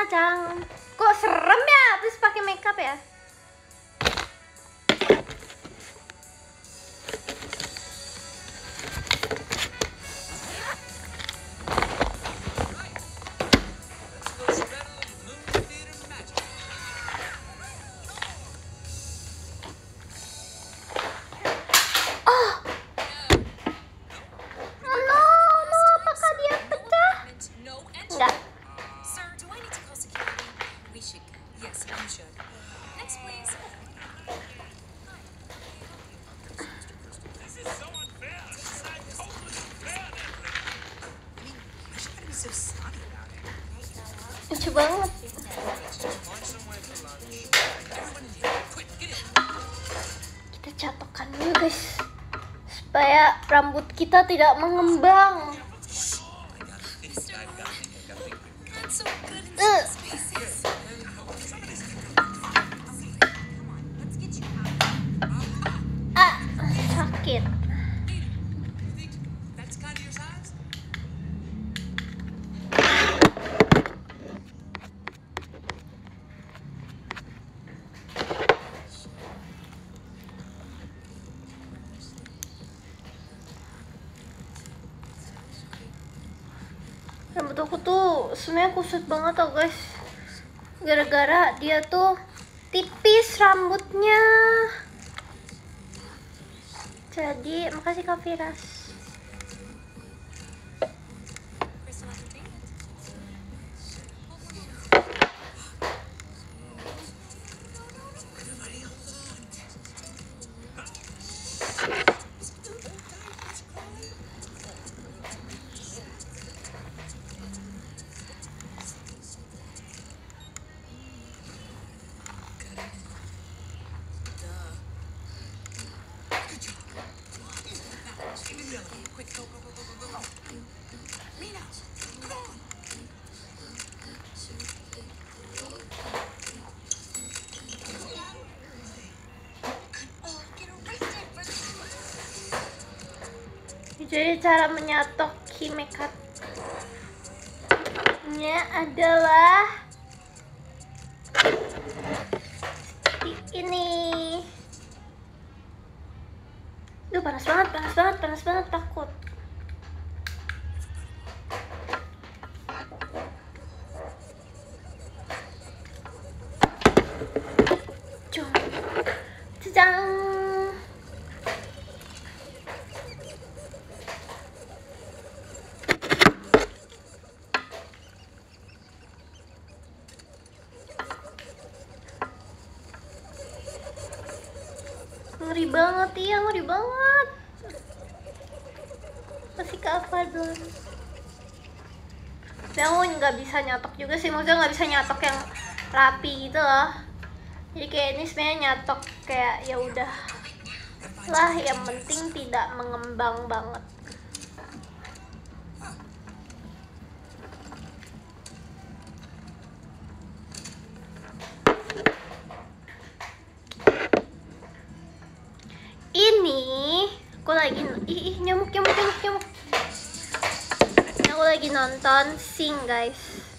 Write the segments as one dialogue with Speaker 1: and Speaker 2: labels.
Speaker 1: Cang. Kok serem ya habis pakai makeup ya? Lucu banget. Kita catokan dulu guys, supaya rambut kita tidak mengembang. Sakit. Rambut aku tuh sebenarnya kusut banget tau guys, gara-gara dia tuh tipis rambutnya. Jadi makasih Kak Firas. Jadi cara menyatok makeup-nya adalah seperti ini. Duh, panas banget, takut. Cacang. Ngeri banget. Masih ke Avadon. Tapi aku nggak bisa nyatok juga sih, maksudnya nggak bisa nyatok yang rapi gitu loh. Jadi kayak ini sebenarnya nyatok kayak ya udah lah, yang penting tidak mengembang banget. Ini aku lagi nyamuk. Aku lagi nonton Sing guys.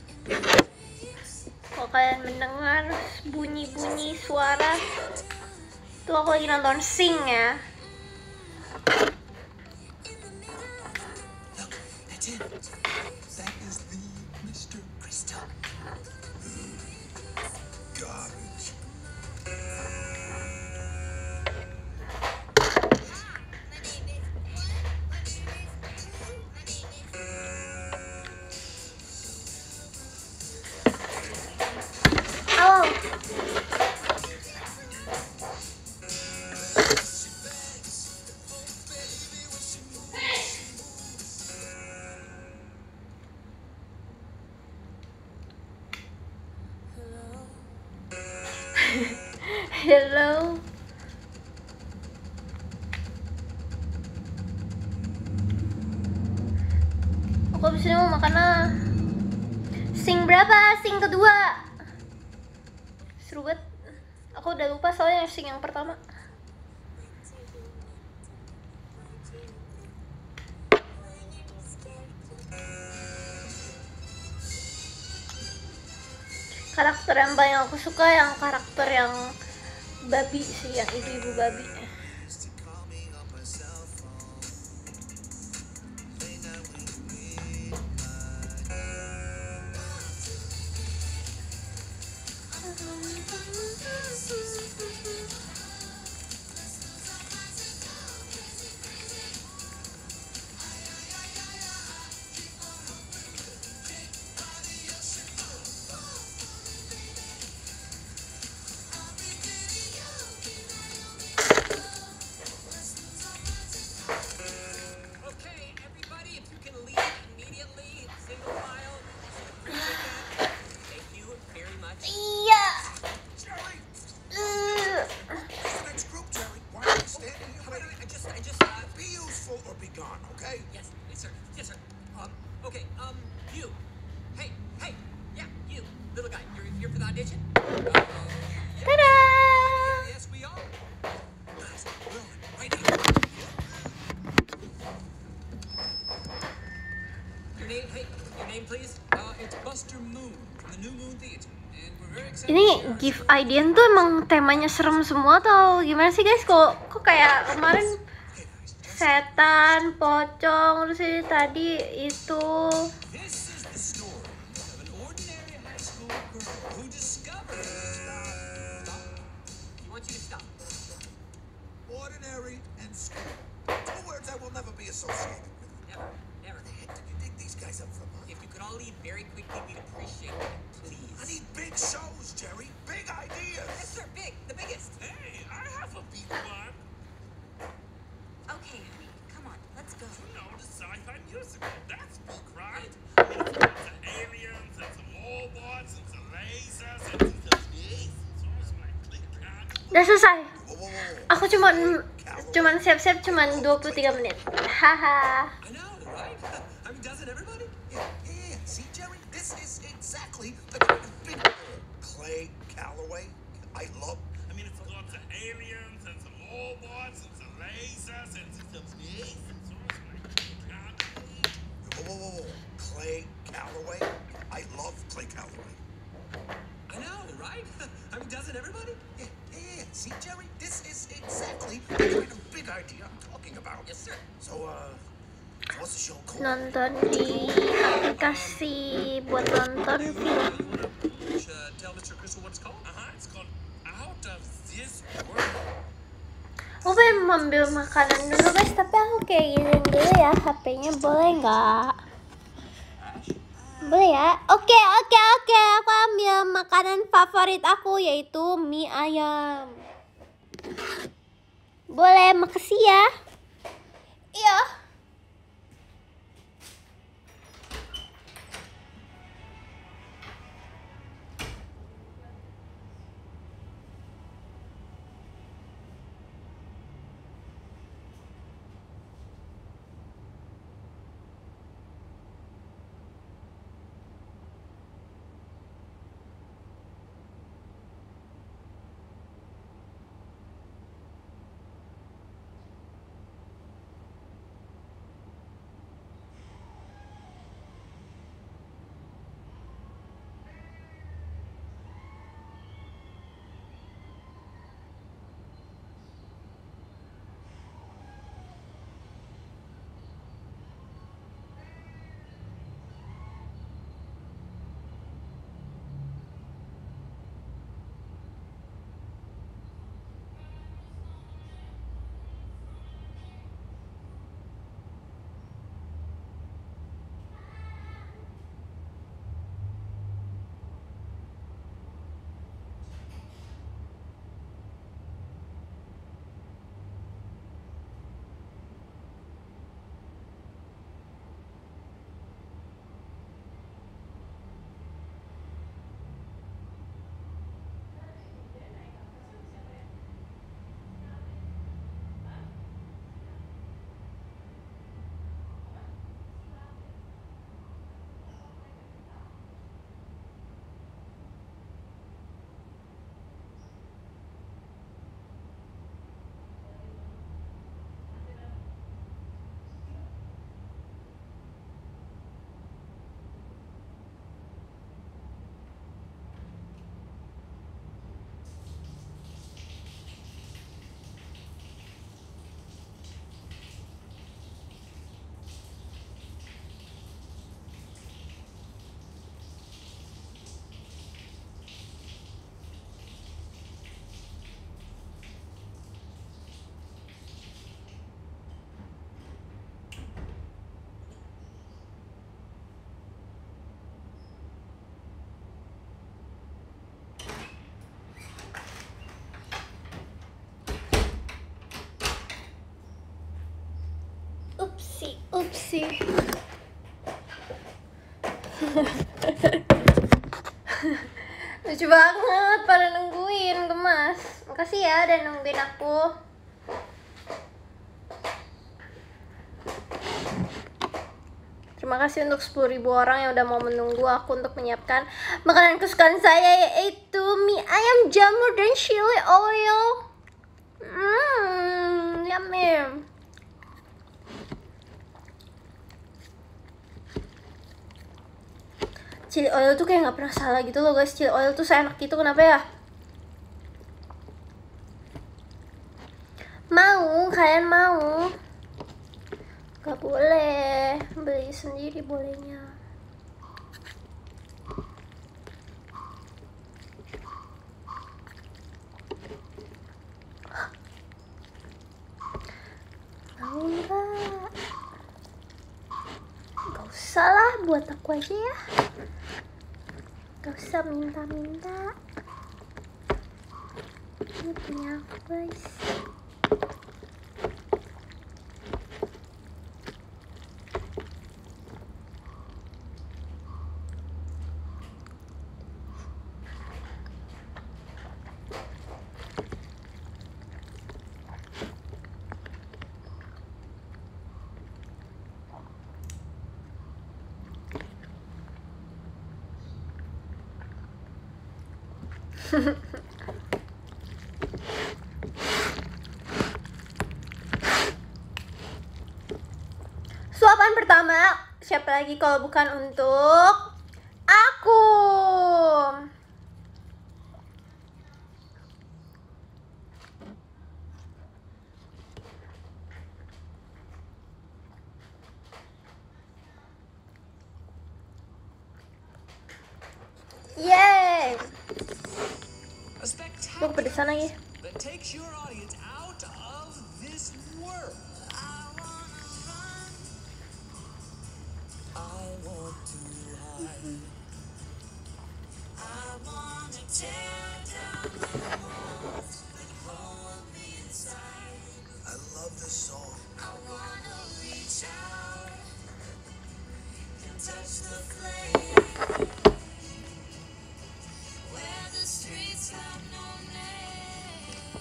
Speaker 1: Kalau kalian mendengar bunyi suara, tuh aku lagi nonton Sing ya. Hello. Aku abis ini mau makan lah. Sing berapa? Sing kedua. Seru banget. Aku udah lupa soalnya Sing yang pertama. Karakter yang paling aku suka yang karakter yang babi sih, yang ibu-ibu babi. Iya. Tada! Ini Give Idean tuh emang temanya serem semua atau gimana sih guys? Kok kayak kemarin setan, pocong, terus ini tadi itu
Speaker 2: ordinary and school. Two words I will never be associated with.
Speaker 3: Never.
Speaker 2: Where the heck did you dig these guys up from?
Speaker 3: If you could all leave very quickly, we'd appreciate it, please.
Speaker 2: I need big shows, Jerry. Big ideas.
Speaker 3: Yes, sir. Big. The biggest.
Speaker 2: Hey, I have a big one.
Speaker 3: Okay, honey. Come on. Let's go.
Speaker 2: You know, the sci-fi musical. That's big, right? I mean, it's got some aliens and some robots and some lasers and some space. So it's like click clack.
Speaker 1: udah selesai.
Speaker 2: Whoa, whoa, whoa.
Speaker 1: Aku cuman siap-siap cuman 23 menit. Haha.
Speaker 3: I know, right? I mean, doesn't everybody?
Speaker 2: Yeah. See, Jerry, this is exactly the kind of big Clay Calloway I love. I mean, it's got some aliens and some robots and some lasers and some space. So it's like click clack. Whoa, whoa, whoa. Clay Calloway. I love Clay Calloway.
Speaker 3: I know, right? I mean, doesn't everybody?
Speaker 2: Yeah. See, Jerry, this is exactly the kind of big idea I'm talking about.
Speaker 3: Yes, sir.
Speaker 2: So, what's the show called?
Speaker 1: Nonton di aplikasi buat nonton film.
Speaker 3: You want to tell Mr. Crystal what it's called?
Speaker 2: It's called Out of This World.
Speaker 1: Aku pengen ambil makanan dulu guys, tapi aku kayak gini dulu ya HP-nya, boleh nggak? Boleh ya? Oke, aku ambil makanan favorit aku yaitu mie ayam. Boleh, makasih ya. Iya. Upsi. Lucu banget, pada nungguin, gemas. Makasih ya udah nungguin aku. Terima kasih untuk 10.000 orang yang udah mau menunggu aku untuk menyiapkan makanan kesukaan saya, yaitu mie ayam jamur dan chili oil. Yummy. Chili oil tuh kayak nggak pernah salah gitu loh guys. Chili oil tuh seenak gitu, kenapa ya? Kalian mau? Gak boleh, beli sendiri bolehnya. Mau nggak? Gak usah lah, buat aku aja ya. Gak usah minta-minta. Ini punya aku guys. Suapan pertama, siapa lagi kalau bukan untuk aku? Yeay!
Speaker 3: A
Speaker 1: Lu
Speaker 3: spectacular
Speaker 1: kepedesan lagi.
Speaker 3: that takes your audience out of this world. I want to hide. I want to tear down the walls that hold me inside.
Speaker 2: I love this song.
Speaker 3: I want to reach out and touch the flame where the streets have no name.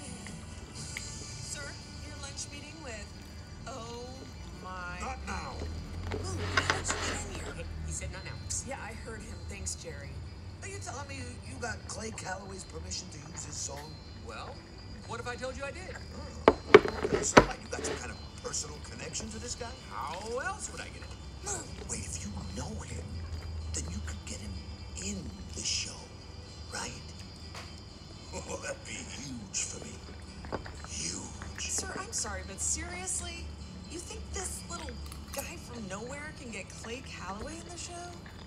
Speaker 3: Sir, your lunch meeting with. Oh my.
Speaker 2: Not now.
Speaker 3: Ooh, let's get in here.
Speaker 4: He said not now.
Speaker 3: Yeah, I heard him. Thanks, Jerry.
Speaker 2: Are you telling me you got Clay Calloway's permission to use his song?
Speaker 4: Well, what if I told you I did?
Speaker 2: So like you got some kind of personal connection to this guy?
Speaker 4: How else would I get it?
Speaker 2: Wait, if you know him, then you could get him in the show, right? Oh, that'd be huge for me. Huge.
Speaker 5: Sir, I'm sorry, but seriously? You think this little guy from nowhere can get Clay Calloway in the show?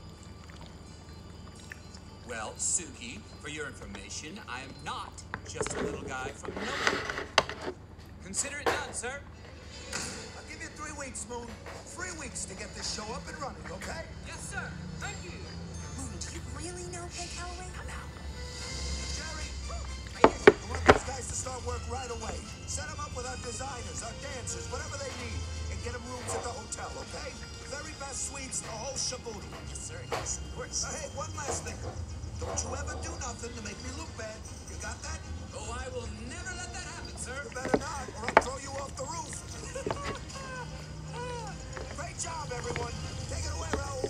Speaker 4: Well, Suki, for your information, I am not just a little guy from nowhere. Consider it done, sir.
Speaker 2: I'll give you 3 weeks, Moon. 3 weeks to get this show up and running, okay?
Speaker 4: Yes, sir. Thank you.
Speaker 5: Moon, do you really know Clay Calloway?
Speaker 2: Jerry, I want these guys to start work right away. Set them up with our designers, our dancers, whatever they need, and get them rooms at the hotel, okay? Very best suites, the whole shaboodle.
Speaker 5: Yes, sir. Yes, of course.
Speaker 2: Hey, one last thing. Don't you ever do nothing to make me look bad. You got that?
Speaker 4: Oh, I will never let that happen, sir.
Speaker 2: You better not, or I'll throw you off the roof. Great job, everyone. Take it away, Raoul.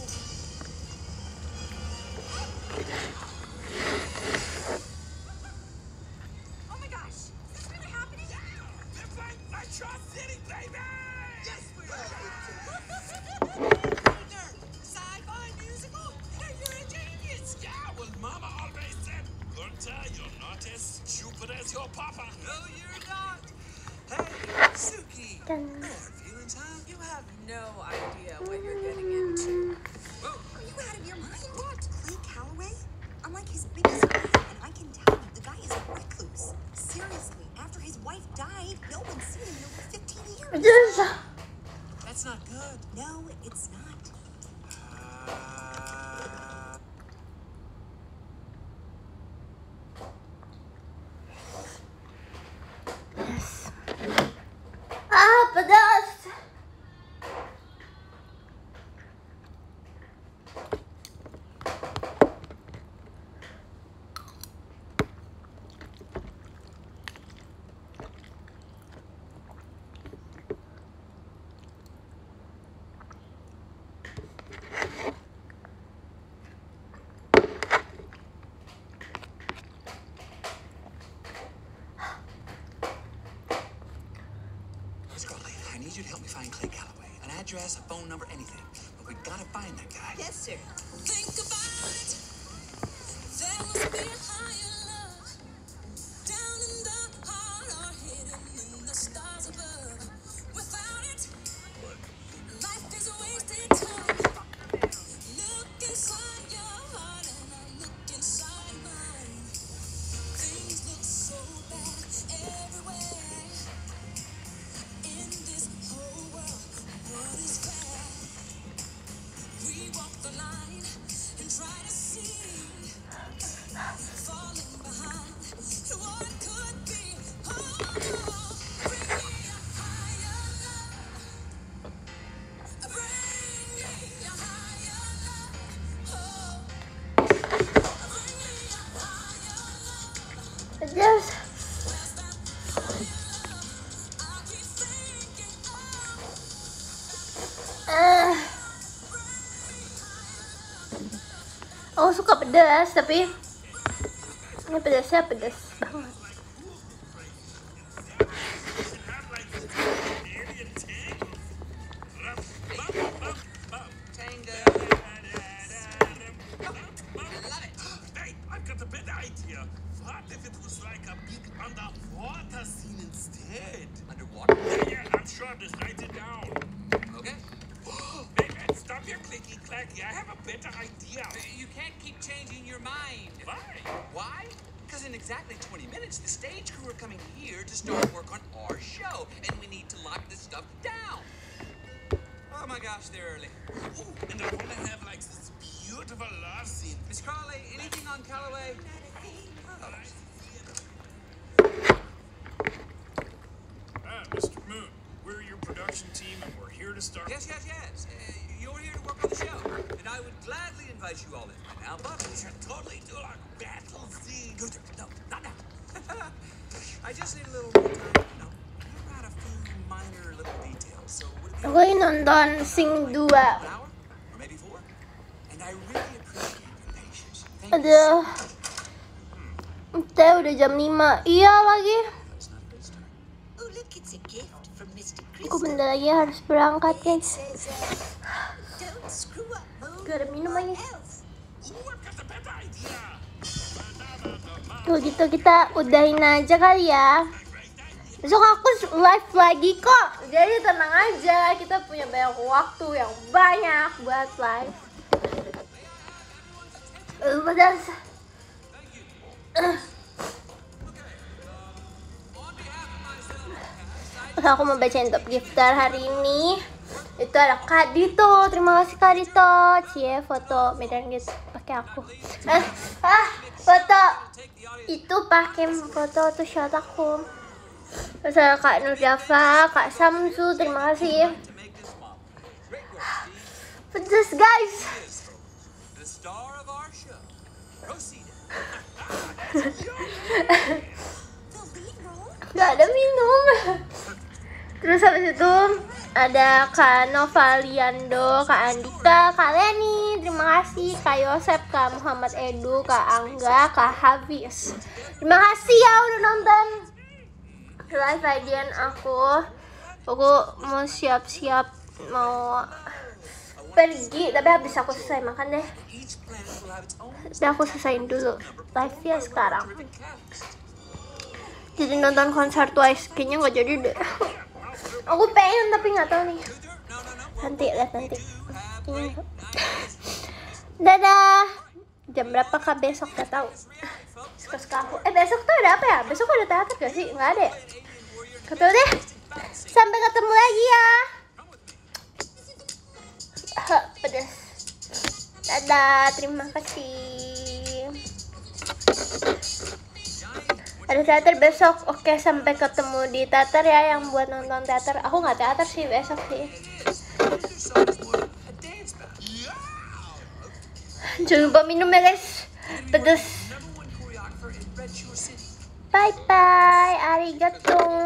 Speaker 5: Oh my gosh! Is this really happening?
Speaker 2: They're playing Metro City, baby! Yes, we are.
Speaker 5: Sci-fi musical? You're a genius!
Speaker 2: Yeah, well, Mama always said, Gunter, you're not as stupid as your papa.
Speaker 3: No, you're not. Hey, Suki.
Speaker 1: Dun.
Speaker 3: No hard feelings, huh?
Speaker 5: You have no idea what you're getting into.
Speaker 4: Whoa.
Speaker 6: Are you out of your mind? What? Clay Calloway? I'm like his biggest fan, and I can tell you the guy is a recluse. Seriously, after his wife died, no one's seen him in over 15 years.
Speaker 1: Yes.
Speaker 3: That's not good.
Speaker 6: No, it's not.
Speaker 1: Ah, pedas.
Speaker 4: address, a phone number, anything. But we gotta find that guy.
Speaker 6: Yes, sir.
Speaker 3: Think about it. There must be a higher love down in the heart or hidden in the stars above. Without it, life is a wasted time. Look inside your heart and I look inside mine. Things look so bad everywhere in this whole world. What is fair? We walk the line and try to see, falling behind what could be. Oh, bring me a higher love. Bring me a higher love. Oh, bring me a higher love.
Speaker 1: Pedas.
Speaker 3: I keep thinking
Speaker 1: Aku suka pedas, tapi ini pedasnya pedas banget.
Speaker 2: Have like this alien tank.
Speaker 4: Tango.
Speaker 2: Hey, I've got a better idea. What if it was like a big underwater scene instead?
Speaker 4: Underwater.
Speaker 2: Yeah, I'm sure. Just write it down.
Speaker 4: Okay.
Speaker 2: Hey, man, stop your clicky clacky. I have a better idea.
Speaker 4: You can't keep changing your mind.
Speaker 2: Why?
Speaker 4: Why? Because in exactly 20 minutes, the stage crew are coming here to start work on our show, and we need to lock this stuff down. Oh my gosh, they're early.
Speaker 2: Ooh, and I want to have like this beautiful love scene.
Speaker 4: Miss Carly, anything on Callaway?
Speaker 7: Mr. Moon, we're your production team and we're here to start.
Speaker 4: Yes. You're here to work on the show, and I would gladly invite you all in right now, but
Speaker 2: We should totally do like battle scene.
Speaker 4: no, not now. I just need a little more time, hammer out a few minor little details. So would it be
Speaker 1: Aku ini nonton Sing 2.
Speaker 4: an hour or maybe 4? And I really appreciate your patience. Thank you.
Speaker 1: Aduh. Teh udah jam 5. Iya lagi.
Speaker 4: It's not a good start.
Speaker 6: Oh, look, it's a gift from Mr.
Speaker 1: Aku
Speaker 6: Chris.
Speaker 1: bentar lagi harus berangkat,
Speaker 6: It
Speaker 1: guys.
Speaker 6: says, don't screw up, Moon.
Speaker 1: Gak ada minum lagi.
Speaker 6: What else?
Speaker 2: Ooh, I've got a better idea.
Speaker 1: Tuh gitu kita udahin aja kali ya. Besok aku live lagi kok. Jadi tenang aja, kita punya banyak waktu yang banyak buat live. Pedas. Terus aku mau bacain top gifter hari ini. Itu ada Kak Dito. Terima kasih Kak Dito. Cie foto medan gitu pakai aku. Foto itu pakai foto tuh shot aku. Terus ada Kak Nurdafa, Kak Samsu, terima kasih.
Speaker 4: To make this model. Great work, Steve.
Speaker 1: Pedas guys.
Speaker 4: The star of our show. Proceed.
Speaker 6: The lead role?
Speaker 1: Gak ada minum. Terus habis itu ada Kak Novaliando, Kak Andika, Kak Leni, terima kasih, Kak Yosep, Kak Muhammad Edu, Kak Angga, Kak Hafiz. Terima kasih ya udah nonton live agian aku. Aku mau siap-siap mau pergi, tapi habis aku selesai makan deh.
Speaker 4: Each planet will have its own
Speaker 1: Tapi aku selesaiin dulu live ya sekarang.
Speaker 4: terrific cast.
Speaker 1: Jadi nonton konser Twice kayaknya nggak jadi deh. Aku pengen tapi nggak tahu nih.
Speaker 4: No.
Speaker 1: Nanti lihat nanti.
Speaker 4: Have great night.
Speaker 1: Dadah. Jam berapa kak besok nggak tahu. Suka aku. Besok tuh ada apa ya? Besok ada teater gak sih? Nggak ada. Gak tahu deh. Sampai ketemu lagi ya. Pedas. Dadah. Terima kasih. Ada teater besok. Oke, sampai ketemu di teater ya yang buat nonton teater. Aku nggak teater sih besok sih. Jangan lupa minum ya guys. Pedas. Bye bye. Arigato.